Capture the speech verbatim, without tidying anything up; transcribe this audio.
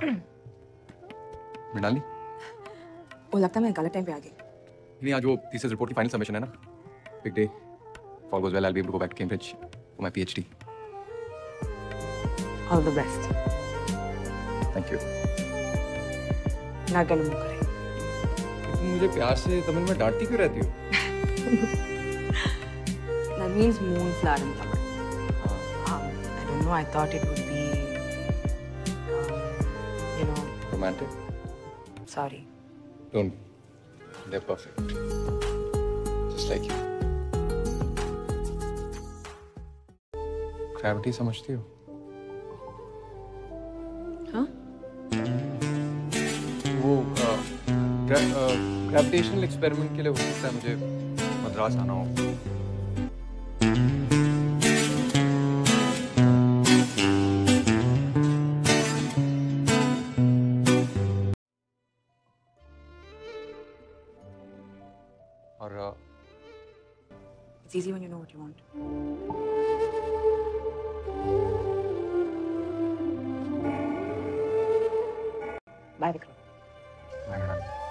मृणाली, वो लगता है मैं गलत टाइम पे आ गई। नहीं, आज वो थीसिस रिपोर्ट की फाइनल सबमिशन है ना। Big day. If all goes well, I'll be able to go back to Cambridge for my PhD. All the best. Thank you. ना गलू करे। तुम मुझे प्यार से तमिल में डांटती क्यों रहती हो? That means moonflower in Tamil. Um, I don't know. I thought it would be, um, you know. Romantic? Sorry. Don't. They're perfect. Just like you. Gravity समझती हो? हाँ? वो ग्रेविटेशनल एक्सपेरिमेंट के लिए हो सकता है मुझे मद्रास आना हो। और It's easy when you know what you want. Bye, Vikram. Bye, Mृणाली।